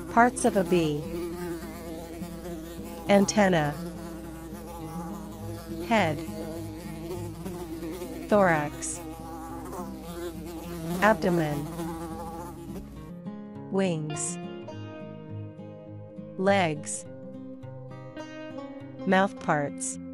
Parts of a bee. Antenna. Head. Thorax. Abdomen. Wings. Legs. Mouth parts.